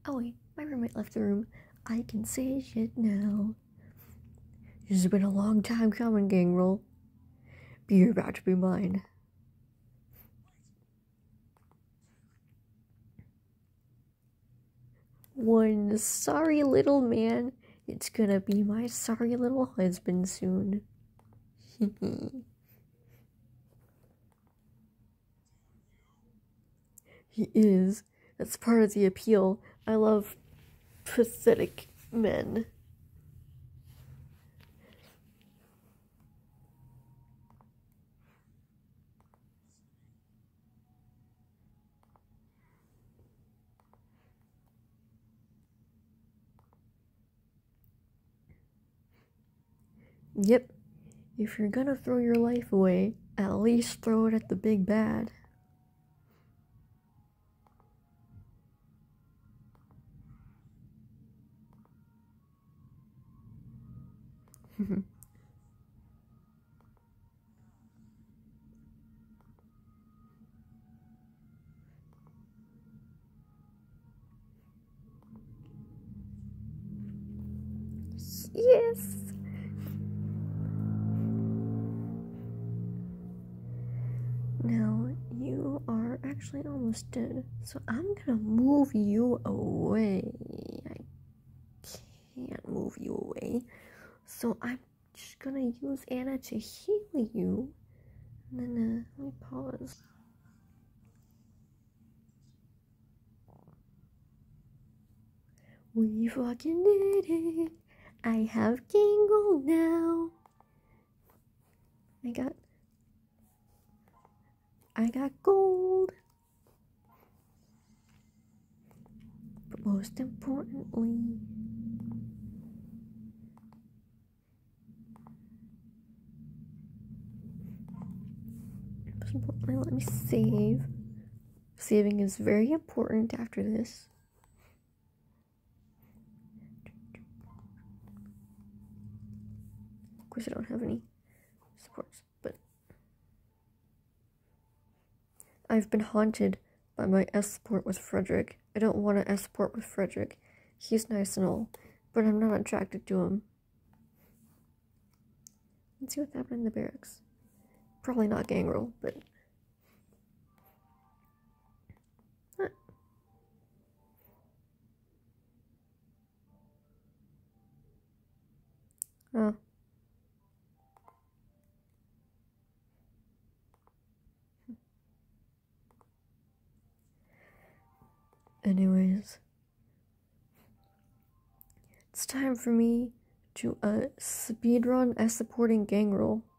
Oh wait, my roommate left the room. I can say shit now. This has been a long time coming, Gangrel. But you're about to be mine. One sorry little man. It's gonna be my sorry little husband soon. He is. That's part of the appeal. I love pathetic men. Yep. If you're gonna throw your life away, at least throw it at the big bad. Yes! Now, you are actually almost dead, so I'm gonna move you away. I can't move you away, so I'm just gonna use Anna to heal you. And then, let me pause. We fucking did it! I have Gangrel now! I got gold! But most importantly, let me save. Saving is very important after this. Of course, I don't have any supports, but I've been haunted by my escort with Frederick. I don't want to escort with Frederick. He's nice and all, but I'm not attracted to him. Let's see what happened in the barracks. Probably not Gangrel, but... Oh. Anyways. It's time for me to speedrun as supporting Gangrel.